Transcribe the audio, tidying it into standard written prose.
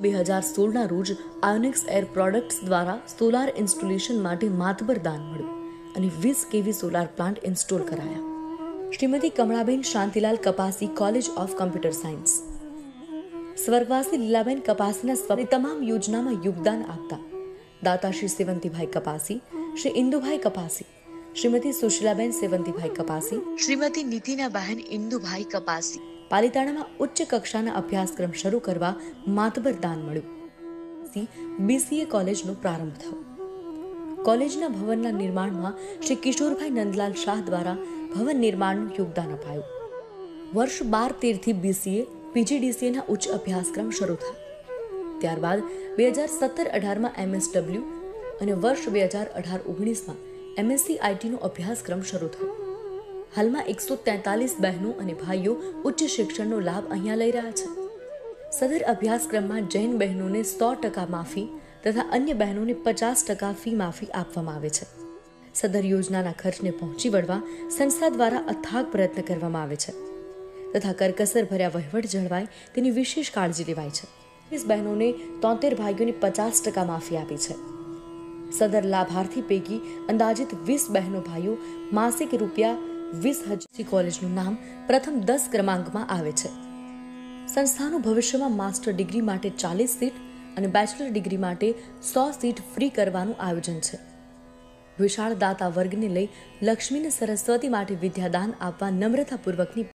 2016ના રોજ Ionics air products દ્વારા solar installation માટે માતબર દાન મળ્યું અને 20 કેવી સોલાર પ્લાન્ટ ઇન્સ્ટોલ કરાયા. Shrimati Kamlaben Shantilal Kapasi, college of computer science. સ્વર્ગવાસી લીલાબેન કપાસીના સ્વપ્નની તમામ યોજનામાં યોગદાન આપતા દાતા શ્રી સેવંતીભાઈ કપાસી, શ્રી ઇન્દુભાઈ કપાસી, શ્રીમતી સુશીલાબેન સેવંતીભાઈ કપાસી, શ્રીમતી નીતિનાબહેન ઇન્દુભાઈ કપાસી. પાલિતાણામાં ઉચ્ચ કક્ષાના અભ્યાસક્રમ શરૂ કરવા માતબર દાન મળ્યું. BCA કોલેજનો પ્રારંભ થયો. કોલેજના ભવનના નિર્માણમાં શ્રી કિશોરભાઈ નંદલાલ શાહ દ્વારા ભવન નિર્માણનું યોગદાન અપાયું. વર્ષ 12-13થી BCA PGDCAના ઉચ્ચ અભ્યાસક્રમ શરૂ થયા. ત્યારબાદ 2017-18માં MSW અને વર્ષ 2018-19માં MSc ITનો અભ્યાસક્રમ શરૂ થયો. હાલમાં 143 બહેનો અને ભાઈઓ ઉચ્ચ શિક્ષણનો લાભ અહીંયા લઈ રહ્યા છે. સદર અભ્યાસક્રમમાં જૈન બહેનોને 100% માફી તથા અન્ય બહેનોને 50% ફી માફી આપવામાં આવે છે. સદર યોજનાના ખર્ચને પહોંચી વળવા સંસ્થા દ્વારા અથાગ પ્રયત્ન કરવામાં આવે છે તથા કરકસર ભર્યા વહીવટ જળવાય તેની વિશેષ કાળજી લેવાય છે. 20 બહેનોને 73 ભાઈઓને 50% માફી આપી છે. સદર લાભાર્થી પૈકી અંદાજિત 20 બહેનો ભાઈઓ માસિક ₹20,000. કોલેજનું નામ પ્રથમ 10 ક્રમાંકમાં આવે છે. સંસ્થાનું ભવિષ્યમાં માસ્ટર ડિગ્રી માટે 40 સીટ અને બેચલર ડિગ્રી માટે 100 સીટ ફ્રી કરવાનું આયોજન છે. વિશાળ દાતા વર્ગને લઈ લક્ષ્મી અને સરસ્વતી માટે વિદ્યાદાન આપવા નમ્રતાપૂર્વકની